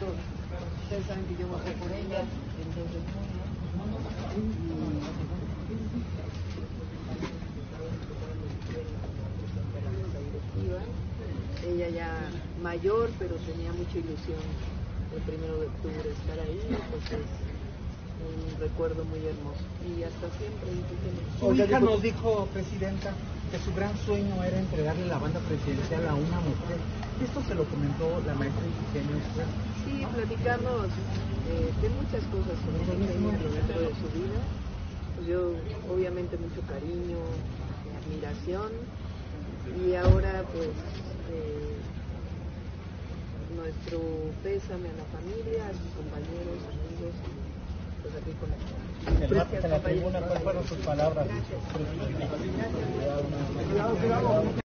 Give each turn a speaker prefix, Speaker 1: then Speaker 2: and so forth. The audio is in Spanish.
Speaker 1: ustedes saben que yo voté por ella el 2 de junio. Ella ya mayor, pero tenía mucha ilusión el 1 de octubre estar ahí, pues es un recuerdo muy hermoso. Y hasta siempre.
Speaker 2: Su hija nos dijo, Presidenta, que su gran sueño era entregarle la banda presidencial a una mujer. ¿Esto se lo comentó la maestra Ifigenia?
Speaker 1: Sí, platicamos de muchas cosas sobre Ifigenia a lo largo de su vida. Pues yo, obviamente, mucho cariño, admiración, y ahora, pues, nuestro pésame a la familia, a sus compañeros, amigos, pues aquí con nosotros.
Speaker 2: Gracias, en la tribuna, ¿cuáles fueron sus palabras?
Speaker 1: Gracias.